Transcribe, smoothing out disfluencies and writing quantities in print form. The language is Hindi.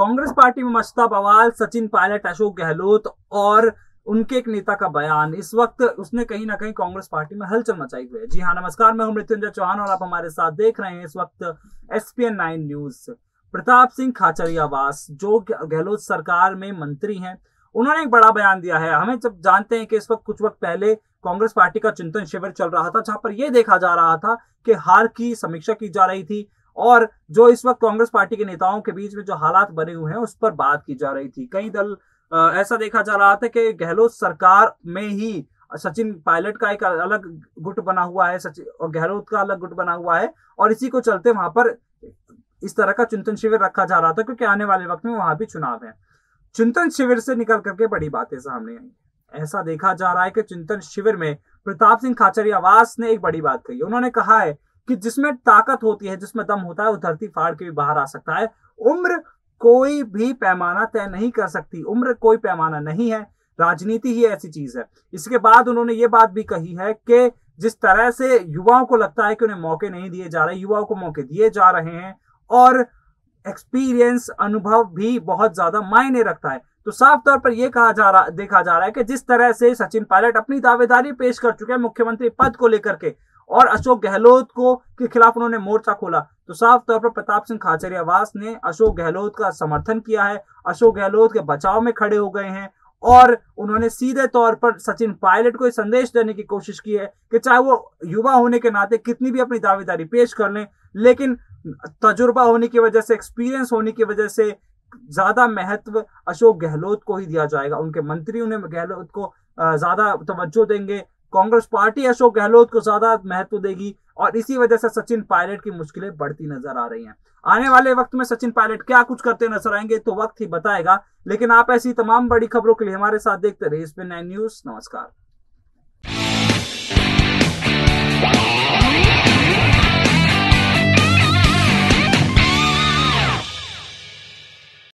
कांग्रेस पार्टी में मचता बवाल, सचिन पायलट, अशोक गहलोत और उनके एक नेता का बयान। इस वक्त उसने कहीं ना कहीं कांग्रेस पार्टी में हलचल मचाई हुई है। जी हाँ, नमस्कार, मैं हूं मृत्युंजय चौहान और आप हमारे साथ देख रहे हैं इस वक्त SPN 9 न्यूज। प्रताप सिंह खाचरियावास जो गहलोत सरकार में मंत्री हैं, उन्होंने एक बड़ा बयान दिया है। हमें जब जानते हैं कि इस वक्त कुछ वक्त पहले कांग्रेस पार्टी का चिंतन शिविर चल रहा था, जहां पर यह देखा जा रहा था कि हार की समीक्षा की जा रही थी और जो इस वक्त कांग्रेस पार्टी के नेताओं के बीच में जो हालात बने हुए हैं उस पर बात की जा रही थी। कई दल ऐसा देखा जा रहा था कि गहलोत सरकार में ही सचिन पायलट का एक अलग गुट बना हुआ है, सचिन और गहलोत का अलग गुट बना हुआ है और इसी को चलते वहां पर इस तरह का चिंतन शिविर रखा जा रहा था, क्योंकि आने वाले वक्त में वहां भी चुनाव है। चिंतन शिविर से निकल करके बड़ी बातें सामने आई। ऐसा देखा जा रहा है कि चिंतन शिविर में प्रताप सिंह खाचरियावास ने एक बड़ी बात कही। उन्होंने कहा है कि जिसमें ताकत होती है, जिसमें दम होता है, वो धरती फाड़ के भी बाहर आ सकता है। उम्र कोई भी पैमाना तय नहीं कर सकती, उम्र कोई पैमाना नहीं है, राजनीति ही ऐसी चीज है। इसके बाद उन्होंने ये बात भी कही है कि जिस तरह से युवाओं को लगता है कि उन्हें मौके नहीं दिए जा रहे, युवाओं को मौके दिए जा रहे हैं और एक्सपीरियंस, अनुभव भी बहुत ज्यादा मायने रखता है। तो साफ तौर पर यह देखा जा रहा है कि जिस तरह से सचिन पायलट अपनी दावेदारी पेश कर चुके हैं मुख्यमंत्री पद को लेकर के और अशोक गहलोत को के खिलाफ उन्होंने मोर्चा खोला, तो साफ तौर पर प्रताप सिंह खाचरियावास ने अशोक गहलोत का समर्थन किया है, अशोक गहलोत के बचाव में खड़े हो गए हैं और उन्होंने सीधे तौर पर सचिन पायलट को संदेश देने की कोशिश की है कि चाहे वो युवा होने के नाते कितनी भी अपनी दावेदारी पेश कर लें, लेकिन तजुर्बा होने की वजह से, एक्सपीरियंस होने की वजह से ज्यादा महत्व अशोक गहलोत को ही दिया जाएगा। उनके मंत्री उन्हें गहलोत को ज्यादा तवज्जो देंगे, कांग्रेस पार्टी अशोक गहलोत को ज्यादा महत्व देगी और इसी वजह से सचिन पायलट की मुश्किलें बढ़ती नजर आ रही हैं। आने वाले वक्त में सचिन पायलट क्या कुछ करते नजर आएंगे तो वक्त ही बताएगा, लेकिन आप ऐसी तमाम बड़ी खबरों के लिए हमारे साथ देखते रहिए SPN 9 न्यूज। नमस्कार।